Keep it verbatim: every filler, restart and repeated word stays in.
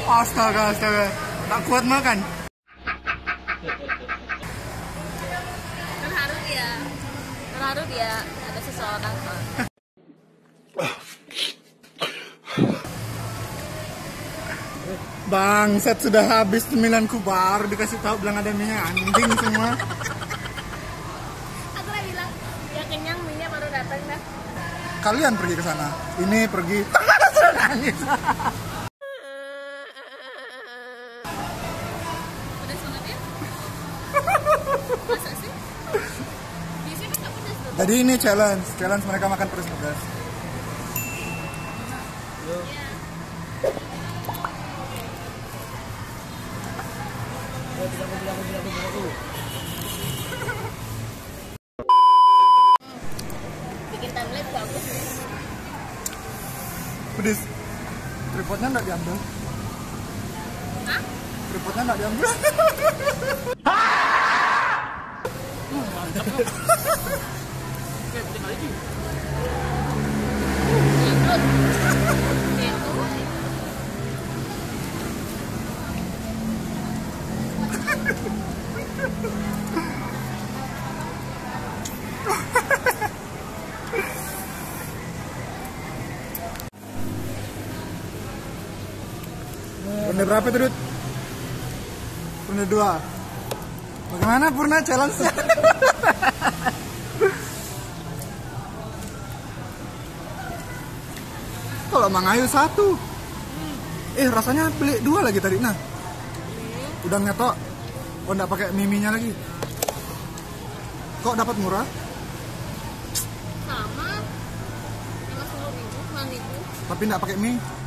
Astaga, astaga. Tak kuat makan. Terharu dia. Terharu dia ada seseorang. Bangsat, sudah habis cemilanku baru dikasih tahu bilang ada minyak, anjing semua. Aku lah bilang, ya kenyang minyak baru datang dah. Kalian pergi ke sana. Ini pergi. Sudah nangis. Pedas banget ya? Masa sih? Biasanya kan nggak pedas tuh. Jadi ini challenge, challenge mereka makan pedas-pedas. Iya. Bikin timeline bagus nih. Pedas. Tripodnya nggak diambil. Hah? Tripodnya nggak diambil. Ronde berapa tuh, Dut? Ronde dua. Bagaimana Purna challenge-nya? Kalau Mang Ayu satu. Eh, rasanya beli dua lagi tadi. Nah, udah ngetok. Oh, nggak pakai miminya lagi. Kok dapat murah? Sama. lima puluh ribu, enam ribu. Tapi nggak pakai mie.